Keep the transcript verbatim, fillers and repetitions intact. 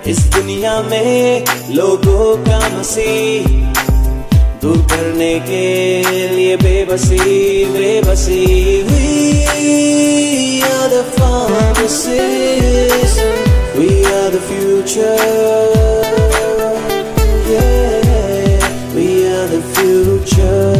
इस दुनिया में लोगों का मसीह दूर करने के लिए बेबसी बेबसी। We are the pharmacists, we are the future, yeah, we are the future.